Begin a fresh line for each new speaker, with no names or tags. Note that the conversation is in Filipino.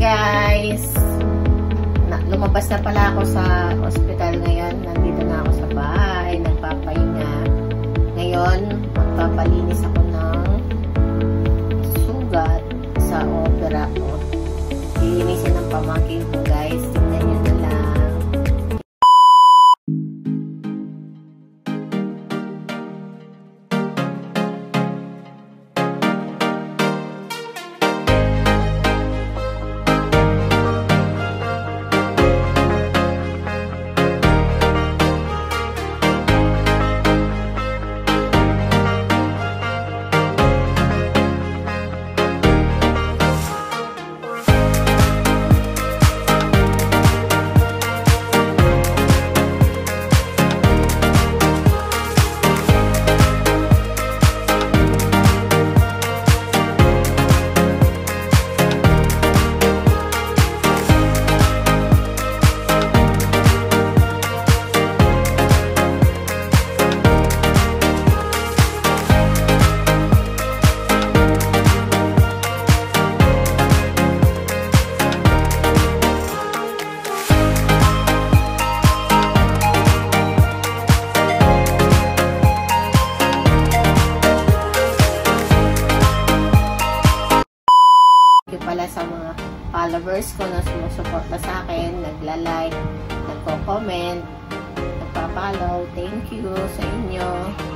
guys! Lumabas na pala ako sa ospital ngayon. Nandito na ako sa bahay. Nagpapahinga. Ngayon, magpapalinis ako ng sugat sa opera ko. Lilinisin ng pamangkin ko guys. Tingnan nyo na lang. Pala sa mga followers ko na sumusuporta sa akin, nagla-like, nagko-comment, nagpa-follow. Thank you sa inyo.